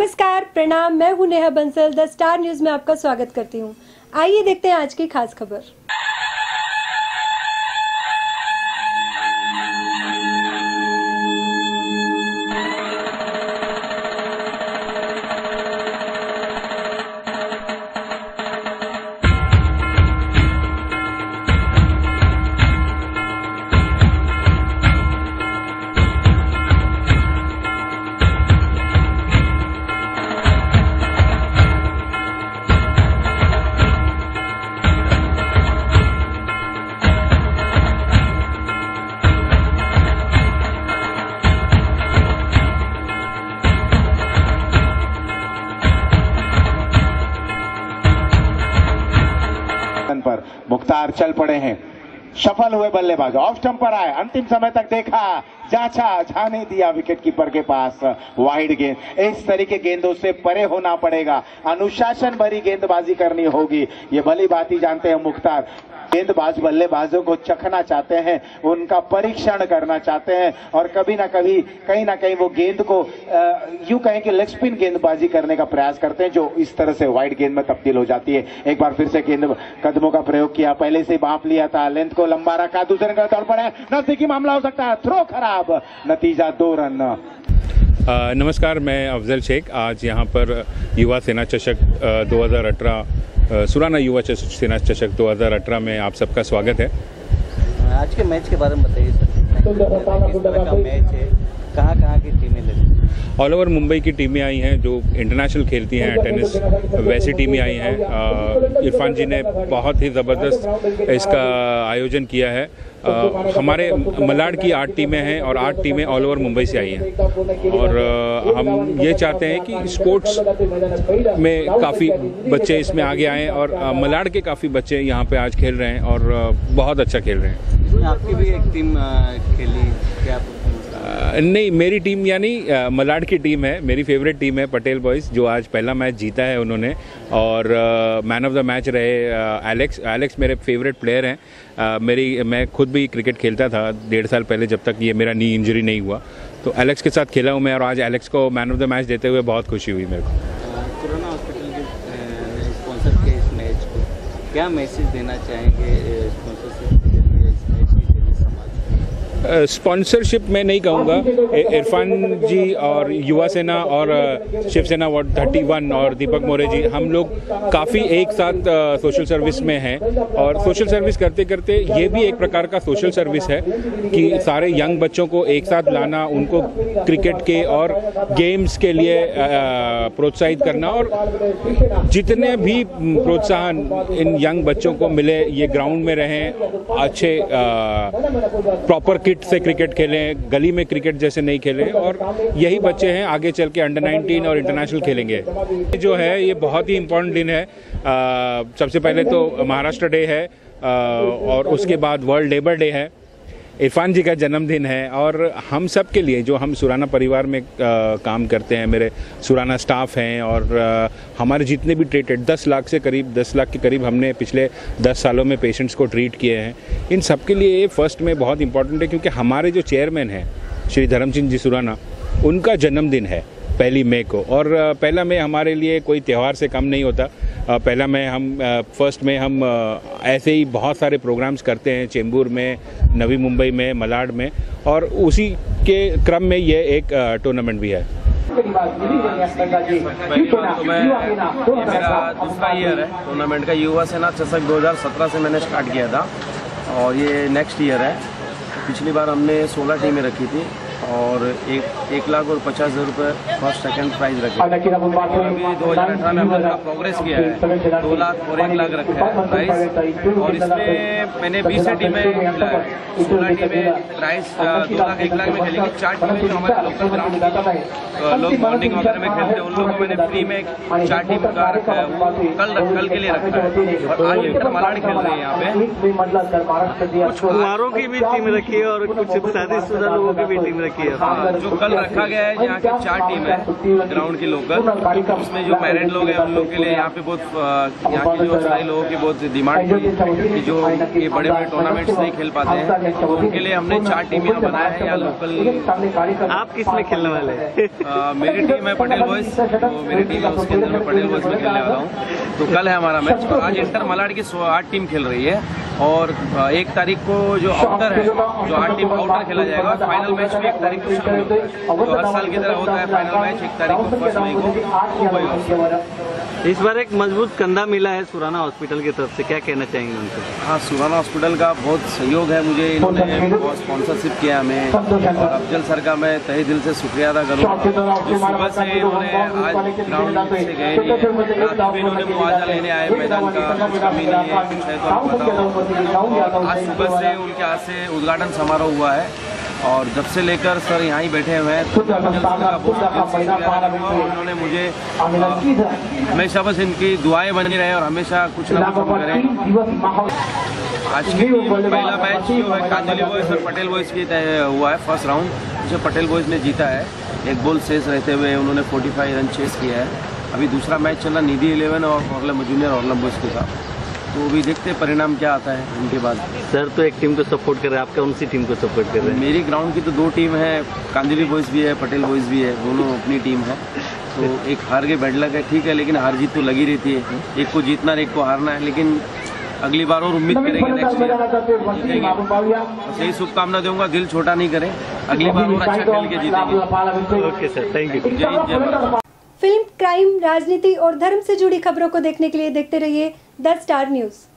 नमस्कार, प्रणाम। मैं हूं Neha Bansal. The Star News में आपका स्वागत करती हूं। आइए देखते हैं आज की खास खबर। पर मुख्तार चल पड़े हैं, सफल हुए बल्लेबाज, ऑफ स्टंप पर आए, अंतिम समय तक देखा, जांचा, जाने दिया विकेट कीपर के पास, वाइड गेंद। इस तरीके गेंदों से परे होना पड़ेगा, अनुशासन भरी गेंदबाजी करनी होगी। ये भली बात ही जानते हैं मुख्तार। गेंदबाज बल्लेबाजों को चखना चाहते हैं, उनका परीक्षण करना चाहते हैं और कभी ना कभी कहीं ना कहीं वो गेंद को यूं कहें कि लेग स्पिन गेंदबाजी करने का प्रयास करते हैं, जो इस तरह से वाइड गेंद में तब्दील हो जाती है। एक बार फिर से गेंद कदमों का प्रयोग किया, पहले से भांप लिया था, लेंथ को लंबा रखा, दूसरे का दौड़ पड़ा, नजदीकी मामला हो सकता है, थ्रो खराब, नतीजा 2 रन। नमस्कार, मैं अफजल शेख। आज यहाँ पर युवा सेना चषक 2018 सुराना युवा सेना चषक 2018 में आप सबका स्वागत है। आज के मैच के बारे में बताइए सर, किस तरह का मैच है, कहाँ की टीमें लगी? ऑल ओवर मुंबई की टीमें आई हैं जो इंटरनेशनल खेलती हैं टेनिस, वैसी टीमें आई हैं। इरफान जी ने बहुत ही ज़बरदस्त इसका आयोजन किया है। हमारे मलाड की 8 टीमें हैं और 8 टीमें ऑल ओवर मुंबई से आई हैं और हम ये चाहते हैं कि स्पोर्ट्स में काफ़ी बच्चे इसमें आगे आएँ और मलाड के काफ़ी बच्चे यहाँ पे आज खेल रहे हैं और बहुत अच्छा खेल रहे हैं। आपकी भी एक टीम खेली क्या? नहीं, मेरी टीम यानी मलाड की टीम है, मेरी फेवरेट टीम है पटेल बॉयज़, जो आज पहला मैच जीता है उन्होंने और मैन ऑफ द मैच रहे एलेक्स मेरे फेवरेट प्लेयर हैं। मैं खुद भी क्रिकेट खेलता था 1.5 साल पहले, जब तक ये मेरा नी इंजरी नहीं हुआ, तो एलेक्स के साथ खेला हूँ मैं और आज एलेक्स को मैन ऑफ द मैच देते हुए बहुत खुशी हुई मेरे को। कोरोना हॉस्पिटल के स्पॉन्सर के इस मैच को क्या मैसेज देना चाहेंगे स्पॉन्सरशिप के लिए इस मैच की? स्पॉन्सरशिप मैं नहीं कहूँगा। इरफान जी और युवा सेना और शिवसेना वार्ड 31 और दीपक मोरे जी, हम लोग काफ़ी एक साथ सोशल सर्विस में हैं और सोशल सर्विस करते करते ये भी एक प्रकार का सोशल सर्विस है कि सारे यंग बच्चों को एक साथ लाना, उनको क्रिकेट के और गेम्स के लिए प्रोत्साहित करना और जितने भी प्रोत्साहन इन यंग बच्चों को मिले, ये ग्राउंड में रहें, अच्छे प्रॉपर किट से क्रिकेट खेलें, गली में क्रिकेट जैसे नहीं खेलें और यही बच्चे हैं आगे चल के अंडर 19 और इंटरनेशनल खेलेंगे। जो है ये बहुत ही इम्पोर्टेंट दिन है। सबसे पहले तो महाराष्ट्र डे है और उसके बाद वर्ल्ड लेबर डे है, इरफान जी का जन्मदिन है और हम सब के लिए, जो हम सुराना परिवार में काम करते हैं, मेरे सुराना स्टाफ हैं और हमारे जितने भी ट्रीटेड 10 लाख के करीब हमने पिछले 10 सालों में पेशेंट्स को ट्रीट किए हैं, इन सब के लिए ये फर्स्ट में बहुत इंपॉर्टेंट है क्योंकि हमारे जो चेयरमैन हैं श्री धर्मचंद जी सुराना, उनका जन्मदिन है 1 मई को और 1 मई हमारे लिए कोई त्यौहार से कम नहीं होता। 1 मई फर्स्ट में हम ऐसे ही बहुत सारे प्रोग्राम्स करते हैं चेंबूर में, नवी मुंबई में, मलाड में और उसी के क्रम में ये एक टूर्नामेंट भी है। मेरा दूसरा ईयर है टूर्नामेंट का। युवा सेना चषक 2017 से मैंने स्टार्ट किया था और ये नेक्स्ट ईयर है। पिछली बार हमने 16 टीमें रखी थी और 1,50,000 रुपये फर्स्ट सेकंड प्राइज रखे। अभी 2018 में हमने प्रोग्रेस किया है, 2 लाख और 1 लाख रखा है प्राइज और इसमें मैंने 20 टीमें खेला है। 16 टीमें प्राइज 2 लाख 1 लाख में खेलेंगी। 4 टीमें जो हमारे लोकल ग्राउंड लोग मॉर्निंग वगैरह में खेलते हैं, उन लोगों को मैंने फ्री में 4 टीम का रखा है, वो कल के लिए रखा है और आज इंटर मलाड खेल रहे हैं यहाँ पे। कुछ कुमारों की भी टीम रखी है और कुछ शादीशुदा लोगों की भी टीम रखी है। की है? जो कल रखा गया है, यहाँ की 4 टीम है ग्राउंड की लोकल, उसमें जो मैरिड लोग हैं उन लोग के लिए यहाँ पे बहुत यहाँ के जो स्थायी लोगों की बहुत डिमांड थी कि जो ये बड़े बड़े टूर्नामेंट्स नहीं खेल पाते हैं, तो उनके लिए हमने 4 टीम यहाँ बनाया है यहाँ लोकल। आप किस में खेलने वाले हैं? मेरी टीम है पटेल बॉयज, तो मेरी टीम है उसके अंदर मैं पटेल बॉयज में खेलने वाला हूँ। तो कल है हमारा मैच। आज इंटर मलाड की 8 टीम खेल रही है और 1 तारीख को जो आउटर है, जो 8 टीम आउटर खेला जाएगा, फाइनल मैच भी 1 तारीख को शाम होता है। तो हर साल की तरह होता है फाइनल मैच 1 तारीख को, 1 मई को। इस बार एक मजबूत कंधा मिला है सुराना हॉस्पिटल की तरफ से, क्या कहना चाहेंगे उनसे? हाँ, सुराना हॉस्पिटल का बहुत सहयोग है मुझे, इन्होंने बहुत स्पॉन्सरशिप किया हमें, और अफजल सर का मैं तहे दिल से शुक्रिया अदा करूँगा। जो सुबह से इन्होंने आज ग्राउंड से गए नहीं है, रात में इन्होंने मुआवजा लेने आए मैदान का, कुछ कमी नहीं है, कुछ है तो आप बताओ। आज सुबह से उनके हाथ से उद्घाटन समारोह हुआ है और जब से लेकर सर यहाँ ही बैठे हुए हैं, तो उन्होंने मुझे हमेशा बस इनकी दुआएं बनी रहे और हमेशा कुछ ना कुछ करें। आज की पहला मैच जो है कांदिवली बॉयज और पटेल बॉयज की तय हुआ है, फर्स्ट राउंड जो पटेल बॉयज ने जीता है। 1 बॉल शेष रहते हुए उन्होंने 45 रन चेस किया है। अभी दूसरा मैच चल रहा निधि 11 और जूनियर ऑर्लम बॉयज के साथ, तो अभी देखते हैं परिणाम क्या आता है उनके बाद। सर तो एक टीम को सपोर्ट कर रहे हैं, आप कौन सी टीम को सपोर्ट कर रहे हैं? मेरी ग्राउंड की तो 2 टीम है, कांदिवली बॉयज भी है, पटेल बॉयज भी है, दोनों अपनी टीम है। तो एक हार के बैड लक है, ठीक है, लेकिन हार जीत तो लगी रहती है, एक को जीतना और एक को हारना है, लेकिन अगली बार और उम्मीद करेंगे नेक्स्ट ईयर। बस यही शुभकामना दूंगा, दिल छोटा नहीं करें, अगली बार और अच्छा खेल के जीतेंगे। Okay sir, thank you. जय हिंद, जय भारत। फिल्म, क्राइम, राजनीति और धर्म से जुड़ी खबरों को देखने के लिए देखते रहिए द स्टार न्यूज़।